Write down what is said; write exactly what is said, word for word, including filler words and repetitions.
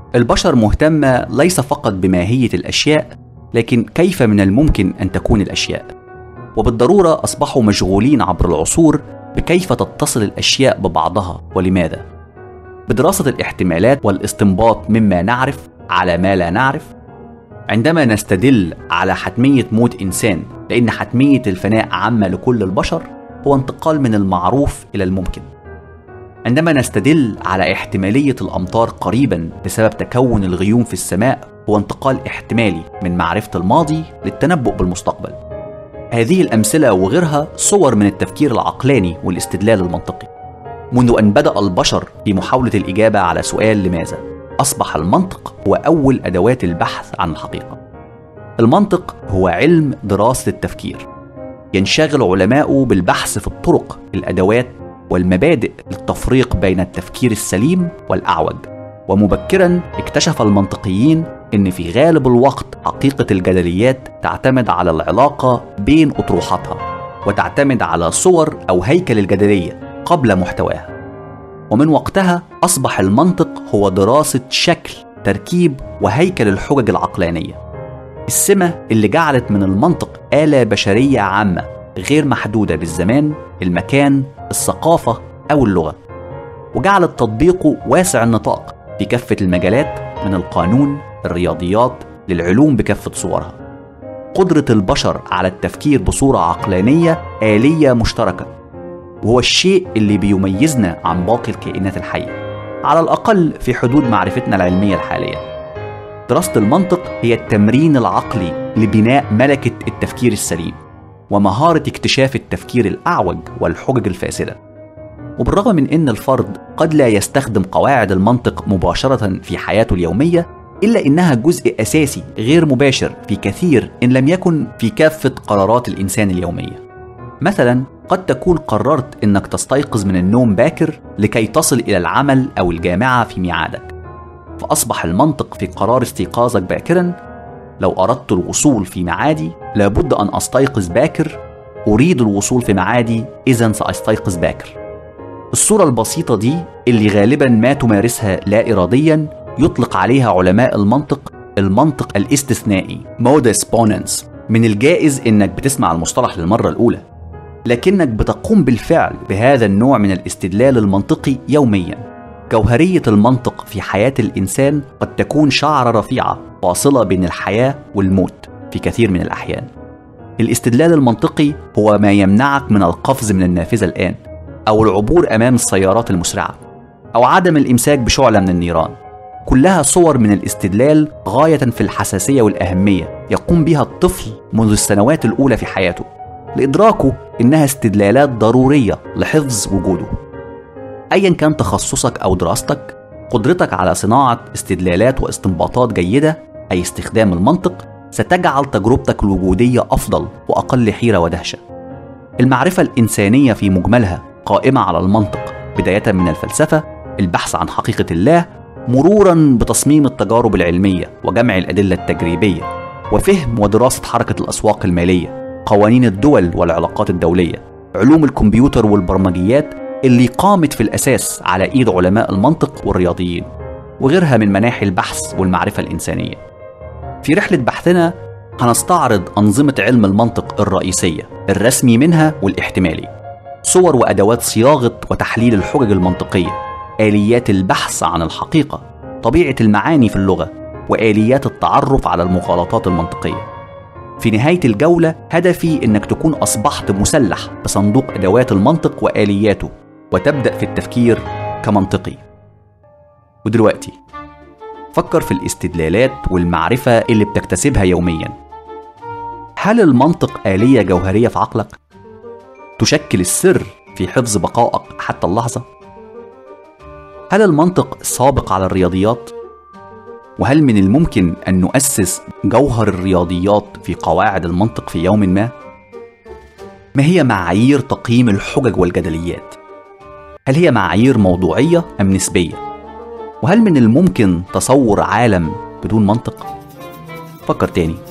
البشر مهتمة ليس فقط بماهية الأشياء، لكن كيف من الممكن أن تكون الأشياء. وبالضرورة أصبحوا مشغولين عبر العصور بكيف تتصل الأشياء ببعضها ولماذا، بدراسة الاحتمالات والاستنباط مما نعرف على ما لا نعرف. عندما نستدل على حتمية موت إنسان لأن حتمية الفناء عامة لكل البشر، هو انتقال من المعروف إلى الممكن. عندما نستدل على احتمالية الأمطار قريبا بسبب تكون الغيوم في السماء، هو انتقال احتمالي من معرفة الماضي للتنبؤ بالمستقبل. هذه الأمثلة وغيرها صور من التفكير العقلاني والاستدلال المنطقي. منذ أن بدأ البشر في محاولة الإجابة على سؤال لماذا، أصبح المنطق هو أول أدوات البحث عن الحقيقة. المنطق هو علم دراسة التفكير، ينشغل علماؤه بالبحث في الطرق، الأدوات والمبادئ للتفريق بين التفكير السليم والأعوج. ومبكرا اكتشف المنطقيين أن في غالب الوقت حقيقة الجدليات تعتمد على العلاقة بين أطروحاتها، وتعتمد على صور أو هيكل الجدلية قبل محتواها. ومن وقتها أصبح المنطق هو دراسة شكل، تركيب وهيكل الحجج العقلانية، السمة اللي جعلت من المنطق آلة بشرية عامة غير محدودة بالزمان، المكان، الثقافة أو اللغة، وجعلت تطبيقه واسع النطاق في كافة المجالات، من القانون، الرياضيات، للعلوم بكافة صورها. قدرة البشر على التفكير بصورة عقلانية آلية مشتركة، وهو الشيء اللي بيميزنا عن باقي الكائنات الحية، على الأقل في حدود معرفتنا العلمية الحالية. دراسة المنطق هي التمرين العقلي لبناء ملكة التفكير السليم، ومهارة اكتشاف التفكير الأعوج والحجج الفاسدة. وبالرغم من أن الفرد قد لا يستخدم قواعد المنطق مباشرة في حياته اليومية، إلا إنها جزء أساسي غير مباشر في كثير إن لم يكن في كافة قرارات الإنسان اليومية. مثلا قد تكون قررت إنك تستيقظ من النوم باكر لكي تصل إلى العمل أو الجامعة في ميعادك، فأصبح المنطق في قرار استيقاظك باكرا: لو أردت الوصول في ميعادي لابد أن أستيقظ باكر، أريد الوصول في ميعادي إذن سأستيقظ باكر. الصورة البسيطة دي اللي غالبا ما تمارسها لا إراديا يطلق عليها علماء المنطق المنطق الاستثنائي modus ponens. من الجائز إنك بتسمع المصطلح للمرة الأولى، لكنك بتقوم بالفعل بهذا النوع من الاستدلال المنطقي يوميا. جوهرية المنطق في حياة الإنسان قد تكون شعرة رفيعة فاصلة بين الحياة والموت في كثير من الأحيان. الاستدلال المنطقي هو ما يمنعك من القفز من النافذة الآن، أو العبور أمام السيارات المسرعة، أو عدم الإمساك بشعلة من النيران. كلها صور من الاستدلال غاية في الحساسية والأهمية يقوم بها الطفل منذ السنوات الأولى في حياته، لإدراكه إنها استدلالات ضرورية لحفظ وجوده. أيا كان تخصصك أو دراستك، قدرتك على صناعة استدلالات واستنباطات جيدة، أي استخدام المنطق، ستجعل تجربتك الوجودية أفضل وأقل حيرة ودهشة. المعرفة الإنسانية في مجملها قائمة على المنطق، بداية من الفلسفة، البحث عن حقيقة الله، مرورا بتصميم التجارب العلمية وجمع الأدلة التجريبية، وفهم ودراسة حركة الأسواق المالية، قوانين الدول والعلاقات الدولية، علوم الكمبيوتر والبرمجيات اللي قامت في الأساس على إيد علماء المنطق والرياضيين، وغيرها من مناحي البحث والمعرفة الإنسانية. في رحلة بحثنا هنستعرض أنظمة علم المنطق الرئيسية، الرسمي منها والاحتمالي، صور وأدوات صياغة وتحليل الحجج المنطقية، آليات البحث عن الحقيقة، طبيعة المعاني في اللغة، وآليات التعرف على المغالطات المنطقية. في نهاية الجولة هدفي إنك تكون أصبحت مسلح بصندوق أدوات المنطق وآلياته، وتبدأ في التفكير كمنطقي. ودلوقتي فكر في الاستدلالات والمعرفة اللي بتكتسبها يوميا. هل المنطق آلية جوهرية في عقلك؟ تشكل السر في حفظ بقائك حتى اللحظة؟ هل المنطق سابق على الرياضيات؟ وهل من الممكن أن نؤسس جوهر الرياضيات في قواعد المنطق في يوم ما؟ ما هي معايير تقييم الحجج والجدليات؟ هل هي معايير موضوعية أم نسبية؟ وهل من الممكن تصور عالم بدون منطق؟ فكر تاني.